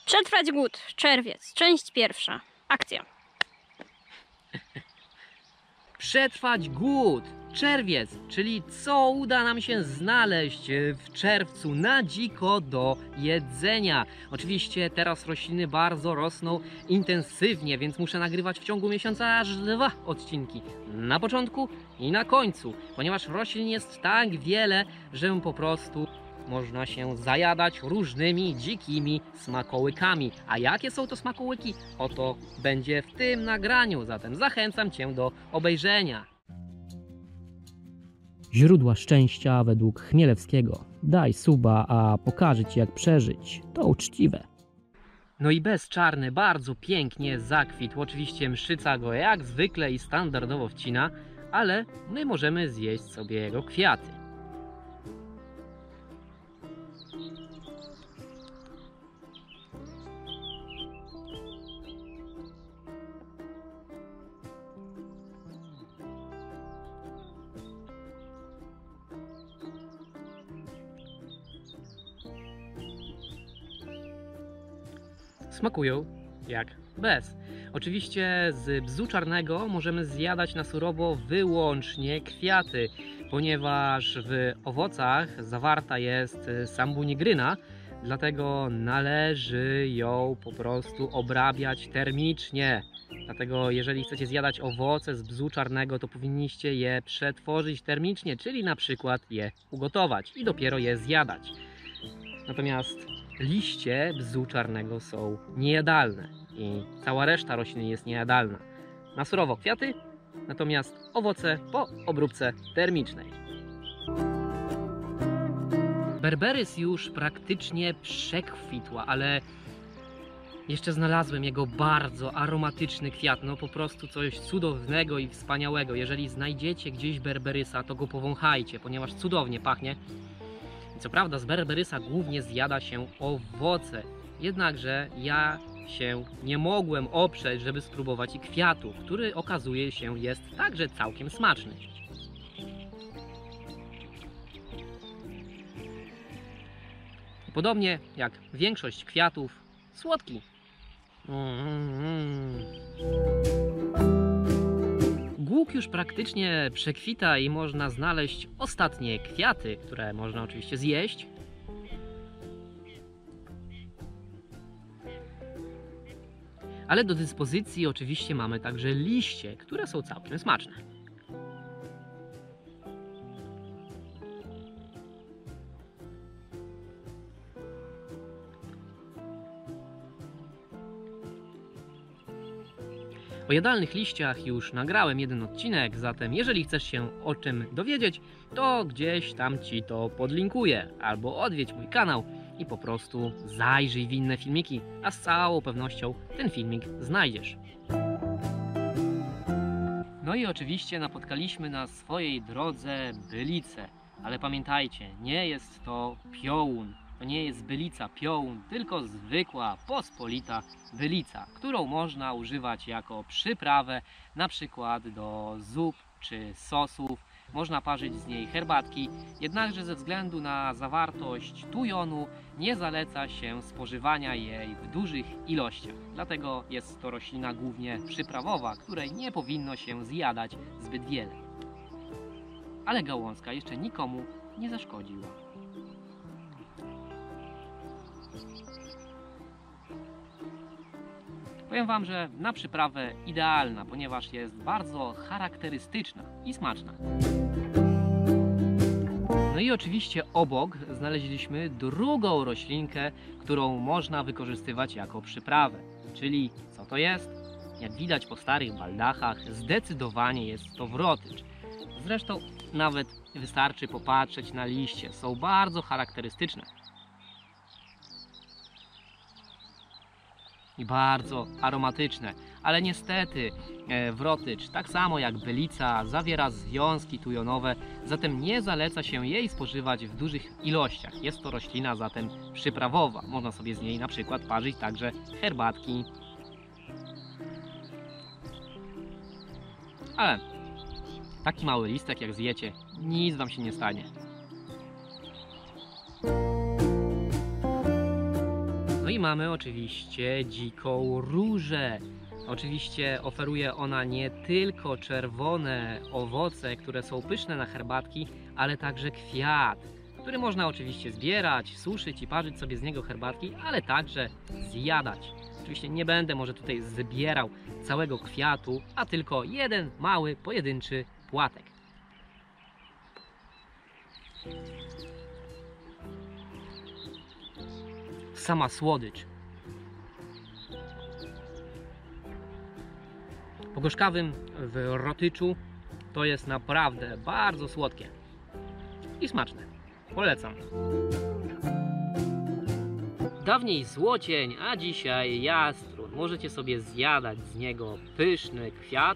Przetrwać głód. Czerwiec. Część pierwsza. Akcja. Przetrwać głód. Czerwiec, czyli co uda nam się znaleźć w czerwcu na dziko do jedzenia. Oczywiście teraz rośliny bardzo rosną intensywnie, więc muszę nagrywać w ciągu miesiąca aż 2 odcinki. Na początku i na końcu, ponieważ roślin jest tak wiele, że po prostu można się zajadać różnymi dzikimi smakołykami. A jakie są to smakołyki? Oto będzie w tym nagraniu, zatem zachęcam Cię do obejrzenia. Źródła szczęścia według Chmielewskiego. Daj suba, a pokażę Ci jak przeżyć. To uczciwe. No i bezczarny bardzo pięknie zakwitł. Oczywiście mszyca go jak zwykle i standardowo wcina, ale my możemy zjeść sobie jego kwiaty. Smakują jak bez. Oczywiście z bzu czarnego możemy zjadać na surowo wyłącznie kwiaty, ponieważ w owocach zawarta jest sambunigryna, dlatego należy ją po prostu obrabiać termicznie. Dlatego jeżeli chcecie zjadać owoce z bzu czarnego, to powinniście je przetworzyć termicznie, czyli na przykład je ugotować i dopiero je zjadać. Natomiast liście bzu czarnego są niejadalne i cała reszta roślin jest niejadalna. Na surowo kwiaty, natomiast owoce po obróbce termicznej. Berberys już praktycznie przekwitła, ale jeszcze znalazłem jego bardzo aromatyczny kwiat. No po prostu coś cudownego i wspaniałego. Jeżeli znajdziecie gdzieś berberysa, to go powąchajcie, ponieważ cudownie pachnie. Co prawda z berberysa głównie zjada się owoce, jednakże ja się nie mogłem oprzeć, żeby spróbować i kwiatu, który okazuje się jest także całkiem smaczny. Podobnie jak większość kwiatów, słodki. Głuk już praktycznie przekwita i można znaleźć ostatnie kwiaty, które można oczywiście zjeść. Ale do dyspozycji oczywiście mamy także liście, które są całkiem smaczne. O jadalnych liściach już nagrałem jeden odcinek, zatem jeżeli chcesz się o czym dowiedzieć, to gdzieś tam Ci to podlinkuję, albo odwiedź mój kanał i po prostu zajrzyj w inne filmiki, a z całą pewnością ten filmik znajdziesz. No i oczywiście napotkaliśmy na swojej drodze bylicę, ale pamiętajcie, nie jest to piołun. To nie jest bylica piołun, tylko zwykła, pospolita bylica, którą można używać jako przyprawę, na przykład do zup czy sosów. Można parzyć z niej herbatki, jednakże ze względu na zawartość tujonu nie zaleca się spożywania jej w dużych ilościach. Dlatego jest to roślina głównie przyprawowa, której nie powinno się zjadać zbyt wiele. Ale gałązka jeszcze nikomu nie zaszkodziła. Powiem Wam, że na przyprawę idealna, ponieważ jest bardzo charakterystyczna i smaczna. No i oczywiście obok znaleźliśmy drugą roślinkę, którą można wykorzystywać jako przyprawę. Czyli co to jest? Jak widać po starych baldachach, zdecydowanie jest to wrotycz. Zresztą nawet wystarczy popatrzeć na liście, są bardzo charakterystyczne. I bardzo aromatyczne, ale niestety wrotycz, tak samo jak bylica, zawiera związki tujonowe, zatem nie zaleca się jej spożywać w dużych ilościach. Jest to roślina zatem przyprawowa, można sobie z niej na przykład parzyć także herbatki. Ale taki mały listek jak zjecie, nic Wam się nie stanie. No i mamy oczywiście dziką różę. Oczywiście oferuje ona nie tylko czerwone owoce, które są pyszne na herbatki, ale także kwiat, który można oczywiście zbierać, suszyć i parzyć sobie z niego herbatki, ale także zjadać. Oczywiście nie będę może tutaj zbierał całego kwiatu, a tylko jeden mały, pojedynczy płatek. Sama słodycz. Po gorzkawym w rotyczu to jest naprawdę bardzo słodkie i smaczne. Polecam. Dawniej złocień, a dzisiaj jastrun. Możecie sobie zjadać z niego pyszny kwiat.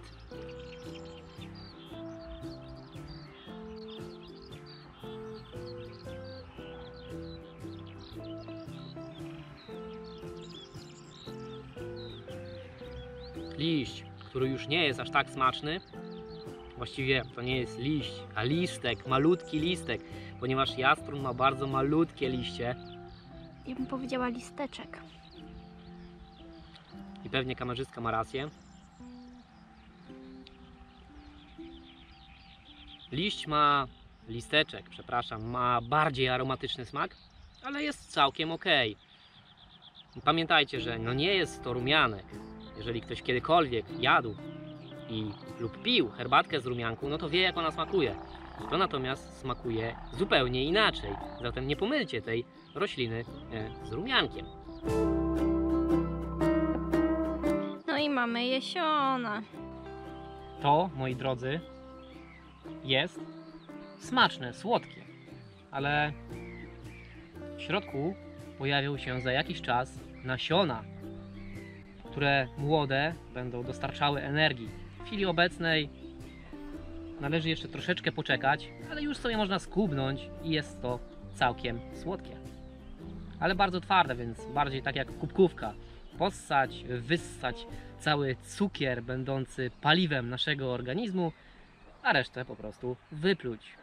Liść, który już nie jest aż tak smaczny. Właściwie to nie jest liść, a listek, malutki listek, ponieważ jastrun ma bardzo malutkie liście. Ja bym powiedziała listeczek. I pewnie kamerzystka ma rację. Listeczek, przepraszam, ma bardziej aromatyczny smak, ale jest całkiem ok. Pamiętajcie, że no nie jest to rumianek. Jeżeli ktoś kiedykolwiek jadł lub pił herbatkę z rumianką, no to wie, jak ona smakuje. To natomiast smakuje zupełnie inaczej. Zatem nie pomylcie tej rośliny z rumiankiem. No i mamy jesiona. To, moi drodzy, jest smaczne, słodkie, ale w środku pojawią się za jakiś czas nasiona, które młode będą dostarczały energii. W chwili obecnej należy jeszcze troszeczkę poczekać, ale już sobie można skubnąć i jest to całkiem słodkie. Ale bardzo twarde, więc bardziej tak jak kubkówka. Possać, wyssać cały cukier będący paliwem naszego organizmu, a resztę po prostu wypluć.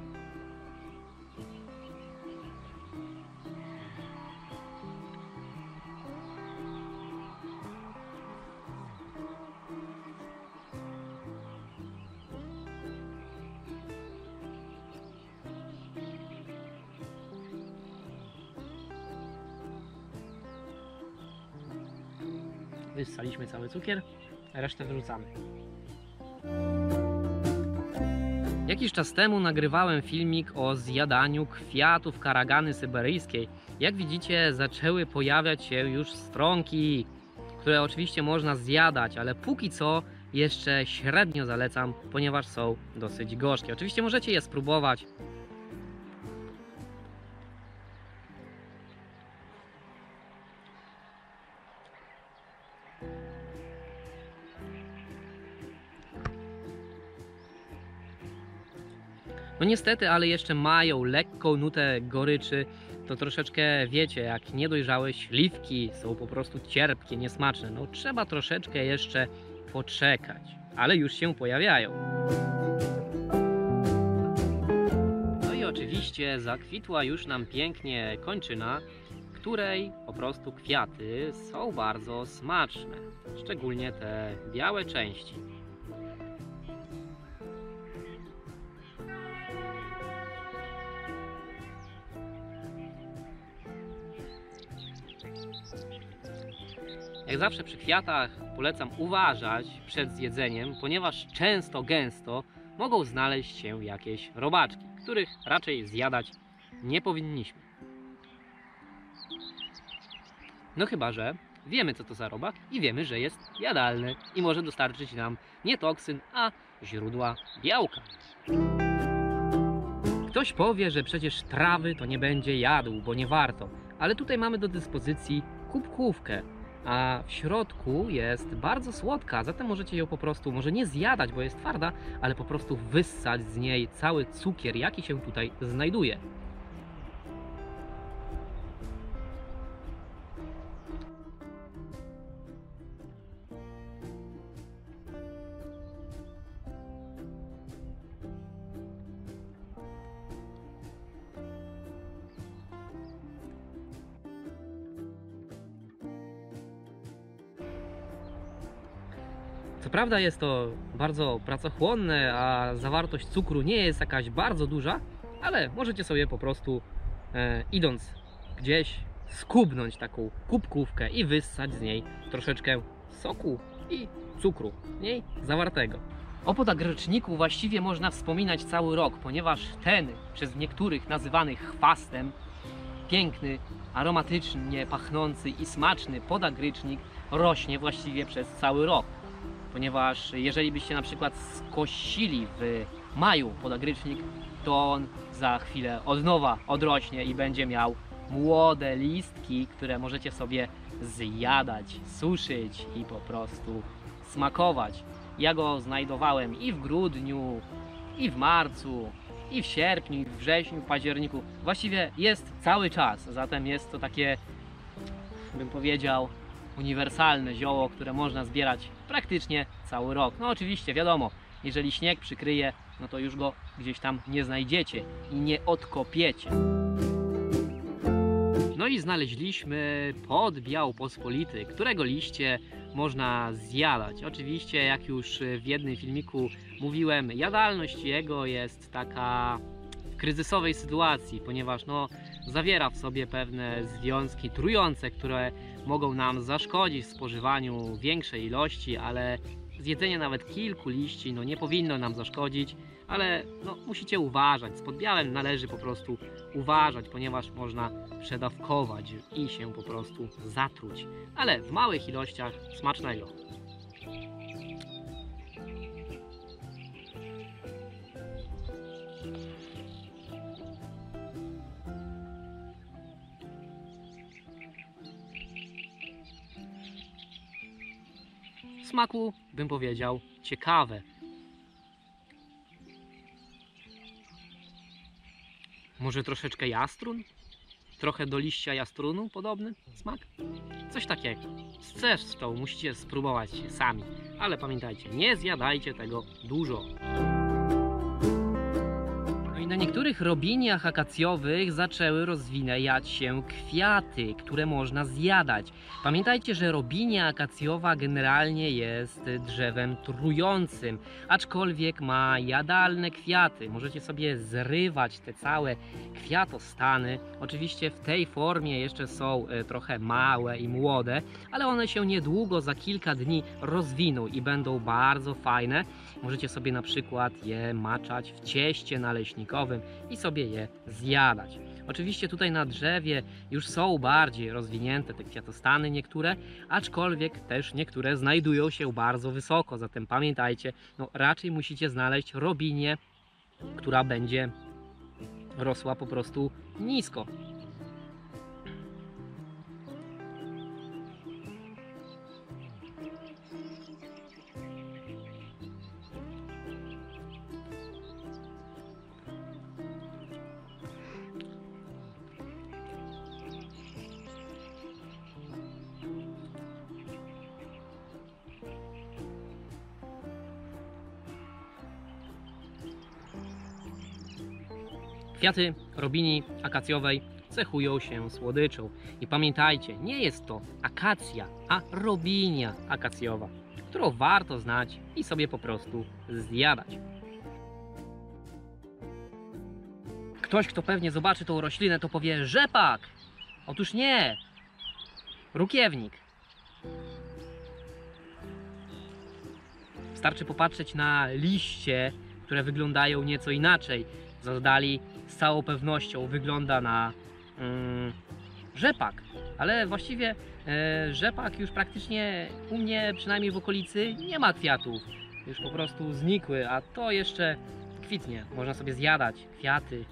Wyssaliśmy cały cukier, resztę wyrzucamy. Jakiś czas temu nagrywałem filmik o zjadaniu kwiatów karagany syberyjskiej. Jak widzicie, zaczęły pojawiać się już stronki, które oczywiście można zjadać, ale póki co jeszcze średnio zalecam, ponieważ są dosyć gorzkie. Oczywiście możecie je spróbować. No niestety, ale jeszcze mają lekką nutę goryczy. To troszeczkę, wiecie, jak niedojrzałe śliwki są po prostu cierpkie, niesmaczne. No trzeba troszeczkę jeszcze poczekać, ale już się pojawiają. No i oczywiście zakwitła już nam pięknie kończyna, której po prostu kwiaty są bardzo smaczne. Szczególnie te białe części. Jak zawsze przy kwiatach polecam uważać przed zjedzeniem, ponieważ często, gęsto mogą znaleźć się jakieś robaczki, których raczej zjadać nie powinniśmy. No chyba że wiemy, co to za robak i wiemy, że jest jadalny i może dostarczyć nam nie toksyn, a źródła białka. Ktoś powie, że przecież trawy to nie będzie jadł, bo nie warto, ale tutaj mamy do dyspozycji kubkówkę, a w środku jest bardzo słodka, zatem możecie ją po prostu, może nie zjadać, bo jest twarda, ale po prostu wyssać z niej cały cukier, jaki się tutaj znajduje. Co prawda jest to bardzo pracochłonne, a zawartość cukru nie jest jakaś bardzo duża, ale możecie sobie po prostu idąc gdzieś skubnąć taką kubkówkę i wyssać z niej troszeczkę soku i cukru w niej zawartego. O podagryczniku właściwie można wspominać cały rok, ponieważ ten przez niektórych nazywany chwastem, piękny, aromatycznie pachnący i smaczny podagrycznik rośnie właściwie przez cały rok. Ponieważ jeżeli byście na przykład skosili w maju podagrycznik, to on za chwilę od nowa odrośnie i będzie miał młode listki, które możecie sobie zjadać, suszyć i po prostu smakować. Ja go znajdowałem i w grudniu, i w marcu, i w sierpniu, i w wrześniu, w październiku. Właściwie jest cały czas, zatem jest to takie, bym powiedział, uniwersalne zioło, które można zbierać praktycznie cały rok. No oczywiście, wiadomo, jeżeli śnieg przykryje, no to już go gdzieś tam nie znajdziecie i nie odkopiecie. No i znaleźliśmy podbiał pospolity, którego liście można zjadać. Oczywiście, jak już w jednym filmiku mówiłem, jadalność jego jest taka w kryzysowej sytuacji, ponieważ no, zawiera w sobie pewne związki trujące, które mogą nam zaszkodzić w spożywaniu większej ilości, ale zjedzenie nawet kilku liści no, nie powinno nam zaszkodzić, ale no, musicie uważać. Z podbiałem należy po prostu uważać, ponieważ można przedawkować i się po prostu zatruć, ale w małych ilościach smacznego. W smaku bym powiedział ciekawe. Może troszeczkę jastrun? Trochę do liścia jastrunu podobny smak? Coś takiego. Zresztą musicie spróbować sami. Ale pamiętajcie, nie zjadajcie tego dużo. No i na niektórych robiniach akacjowych zaczęły rozwijać się kwiaty, które można zjadać. Pamiętajcie, że robinia akacjowa generalnie jest drzewem trującym, aczkolwiek ma jadalne kwiaty. Możecie sobie zrywać te całe kwiatostany. Oczywiście w tej formie jeszcze są trochę małe i młode, ale one się niedługo, za kilka dni rozwiną i będą bardzo fajne. Możecie sobie na przykład je maczać w cieście naleśnikowym i sobie je zjadać. Oczywiście tutaj na drzewie już są bardziej rozwinięte te kwiatostany niektóre, aczkolwiek też niektóre znajdują się bardzo wysoko, zatem pamiętajcie, no raczej musicie znaleźć robinię, która będzie rosła po prostu nisko. Kwiaty robinii akacjowej cechują się słodyczą. I pamiętajcie, nie jest to akacja, a robinia akacjowa, którą warto znać i sobie po prostu zjadać. Ktoś, kto pewnie zobaczy tą roślinę, to powie rzepak. Otóż nie, rukiewnik. Wystarczy popatrzeć na liście, które wyglądają nieco inaczej. Z oddali z całą pewnością wygląda na rzepak, ale właściwie rzepak już praktycznie u mnie, przynajmniej w okolicy, nie ma kwiatów. Już po prostu znikły, a to jeszcze kwitnie. Można sobie zjadać kwiaty.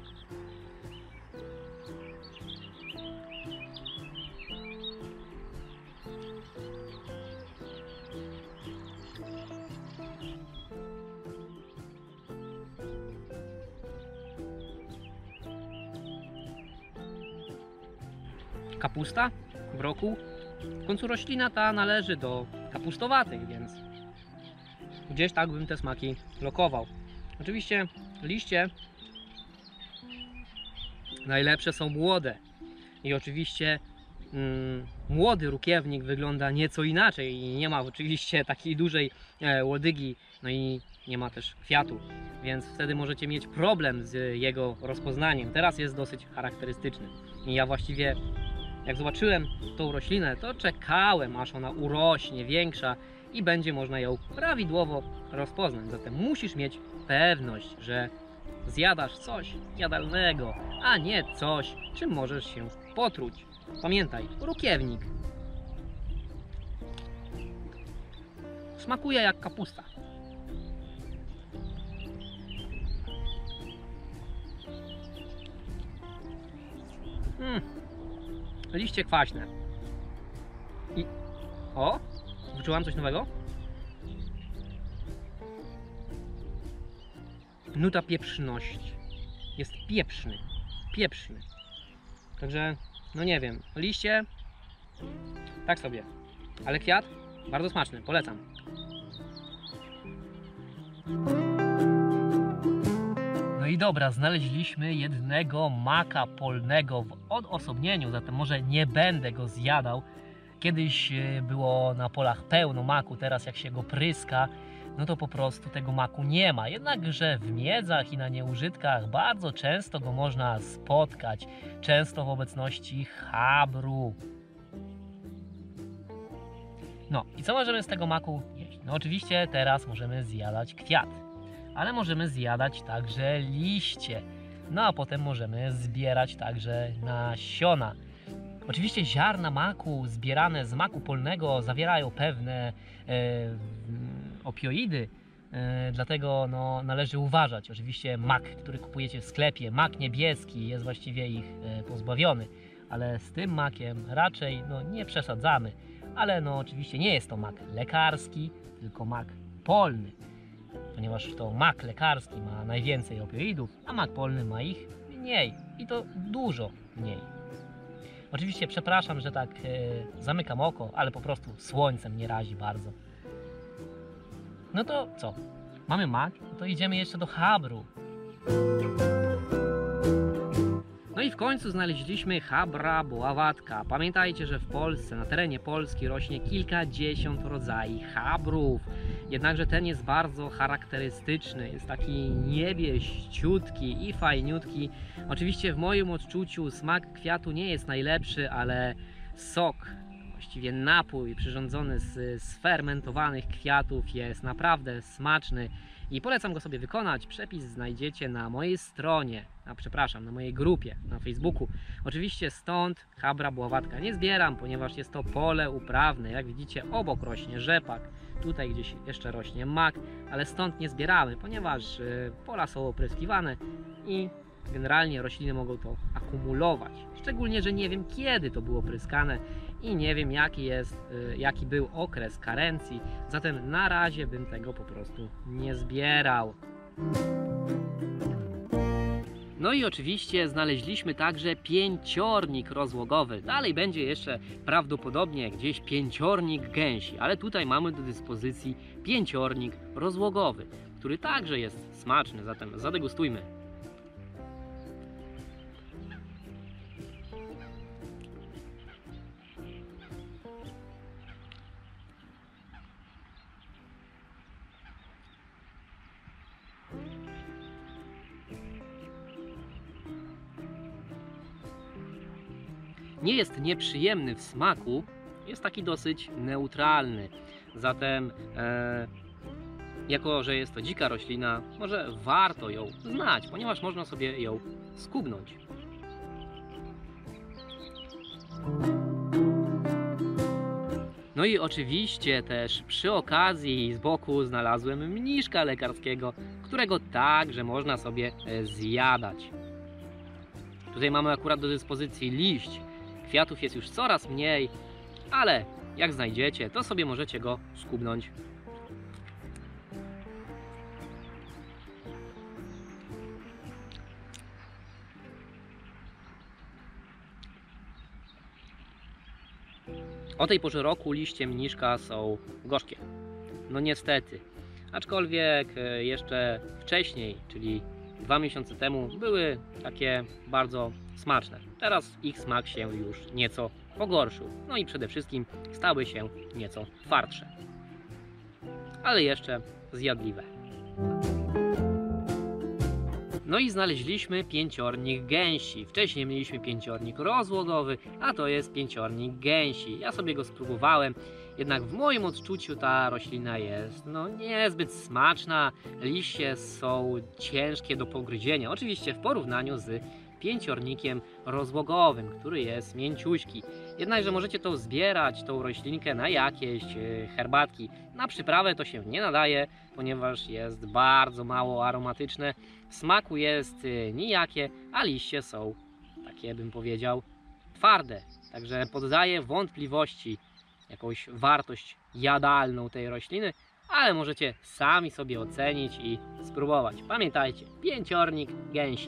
Kapusta w roku. W końcu roślina ta należy do kapustowatych, więc gdzieś tak bym te smaki lokował. Oczywiście liście najlepsze są młode i oczywiście młody rukiewnik wygląda nieco inaczej i nie ma oczywiście takiej dużej łodygi, no i nie ma też kwiatu, więc wtedy możecie mieć problem z jego rozpoznaniem. Teraz jest dosyć charakterystyczny i ja właściwie jak zobaczyłem tą roślinę, to czekałem, aż ona urośnie większa i będzie można ją prawidłowo rozpoznać. Zatem musisz mieć pewność, że zjadasz coś jadalnego, a nie coś, czym możesz się potruć. Pamiętaj, rukiewnik smakuje jak kapusta. Liście kwaśne. I... O! Wyczułam coś nowego? Nuta pieprzności. Jest pieprzny. Pieprzny. Także, no nie wiem. Liście? Tak sobie. Ale kwiat? Bardzo smaczny. Polecam. No i dobra, znaleźliśmy jednego maka polnego w odosobnieniu, zatem może nie będę go zjadał. Kiedyś było na polach pełno maku, teraz jak się go pryska, no to po prostu tego maku nie ma. Jednakże w miedzach i na nieużytkach bardzo często go można spotkać, często w obecności chabru. No i co możemy z tego maku jeść? No oczywiście teraz możemy zjadać kwiat, ale możemy zjadać także liście, no a potem możemy zbierać także nasiona. Oczywiście ziarna maku zbierane z maku polnego zawierają pewne opioidy, dlatego no, należy uważać. Oczywiście mak, który kupujecie w sklepie, mak niebieski, jest właściwie ich pozbawiony, ale z tym makiem raczej no, nie przesadzamy. Ale no, oczywiście nie jest to mak lekarski, tylko mak polny, ponieważ to mak lekarski ma najwięcej opioidów, a mak polny ma ich mniej i to dużo mniej. Oczywiście przepraszam, że tak zamykam oko, ale po prostu słońce mnie razi bardzo. No to co? Mamy mak, no to idziemy jeszcze do chabru. No i w końcu znaleźliśmy chabra boławatka. Pamiętajcie, że w Polsce, na terenie Polski rośnie kilkadziesiąt rodzajów chabrów. Jednakże ten jest bardzo charakterystyczny, jest taki niebieściutki i fajniutki. Oczywiście w moim odczuciu smak kwiatu nie jest najlepszy, ale sok, właściwie napój przyrządzony z sfermentowanych kwiatów jest naprawdę smaczny i polecam go sobie wykonać. Przepis znajdziecie na mojej stronie, na mojej grupie na Facebooku. Oczywiście stąd chabra boławatka nie zbieram, ponieważ jest to pole uprawne. Jak widzicie, obok rośnie rzepak, tutaj gdzieś jeszcze rośnie mak, ale stąd nie zbieramy, ponieważ pola są opryskiwane i generalnie rośliny mogą to akumulować. Szczególnie, że nie wiem, kiedy to było pryskane i nie wiem, jaki był okres karencji, zatem na razie bym tego po prostu nie zbierał. No i oczywiście znaleźliśmy także pięciornik rozłogowy. Dalej będzie jeszcze prawdopodobnie gdzieś pięciornik gęsi, ale tutaj mamy do dyspozycji pięciornik rozłogowy, który także jest smaczny, zatem zadegustujmy. Nie jest nieprzyjemny w smaku, jest taki dosyć neutralny. Zatem, jako że jest to dzika roślina, może warto ją znać, ponieważ można sobie ją skubnąć. No i oczywiście też przy okazji z boku znalazłem mniszka lekarskiego, którego także można sobie zjadać. Tutaj mamy akurat do dyspozycji liść. Kwiatów jest już coraz mniej, ale jak znajdziecie, to sobie możecie go skubnąć. O tej porze roku liście mniszka są gorzkie. No niestety. Aczkolwiek jeszcze wcześniej, czyli 2 miesiące temu, były takie bardzo smaczne. Teraz ich smak się już nieco pogorszył. No i przede wszystkim stały się nieco twardsze, ale jeszcze zjadliwe. No i znaleźliśmy pięciornik gęsi. Wcześniej mieliśmy pięciornik rozłogowy, a to jest pięciornik gęsi. Ja sobie go spróbowałem, jednak w moim odczuciu ta roślina jest niezbyt smaczna. Liście są ciężkie do pogryzienia, oczywiście w porównaniu z pięciornikiem rozłogowym, który jest mięciuśki. Jednakże możecie to zbierać, tą roślinkę, na jakieś herbatki. Na przyprawę to się nie nadaje, ponieważ jest bardzo mało aromatyczne. W smaku jest nijakie, a liście są, takie bym powiedział, twarde. Także poddaję wątpliwości jakąś wartość jadalną tej rośliny, ale możecie sami sobie ocenić i spróbować. Pamiętajcie, pięciornik gęsi.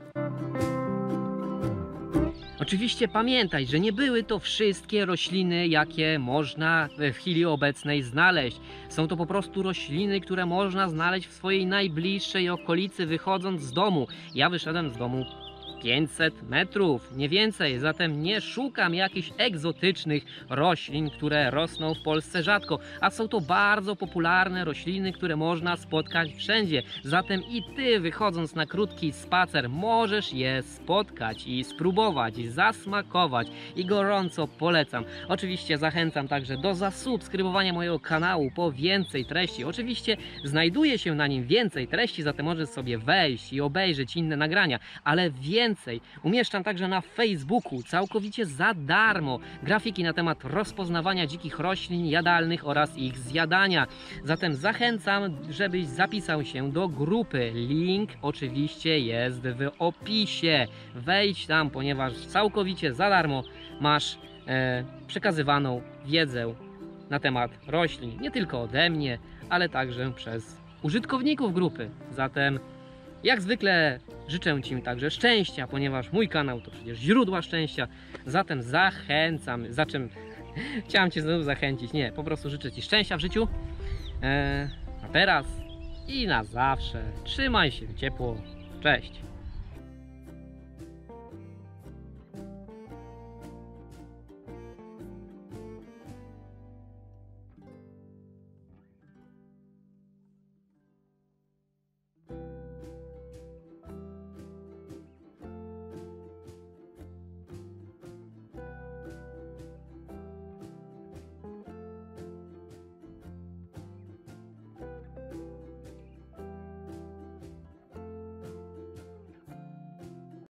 Oczywiście pamiętaj, że nie były to wszystkie rośliny, jakie można w chwili obecnej znaleźć. Są to po prostu rośliny, które można znaleźć w swojej najbliższej okolicy, wychodząc z domu. Ja wyszedłem z domu 500 metrów, nie więcej, zatem nie szukam jakichś egzotycznych roślin, które rosną w Polsce rzadko, a są to bardzo popularne rośliny, które można spotkać wszędzie. Zatem i Ty, wychodząc na krótki spacer, możesz je spotkać i spróbować, i zasmakować, i gorąco polecam. Oczywiście zachęcam także do zasubskrybowania mojego kanału po więcej treści. Oczywiście znajduje się na nim więcej treści, zatem możesz sobie wejść i obejrzeć inne nagrania, ale więcej umieszczam także na Facebooku całkowicie za darmo grafiki na temat rozpoznawania dzikich roślin jadalnych oraz ich zjadania. Zatem zachęcam, żebyś zapisał się do grupy. Link oczywiście jest w opisie. Wejdź tam, ponieważ całkowicie za darmo masz przekazywaną wiedzę na temat roślin. Nie tylko ode mnie, ale także przez użytkowników grupy. Zatem jak zwykle życzę Ci także szczęścia, ponieważ mój kanał to przecież źródło szczęścia. Zatem zachęcam, chciałem Cię znowu zachęcić, nie, po prostu życzę Ci szczęścia w życiu. A teraz i na zawsze. Trzymaj się ciepło. Cześć.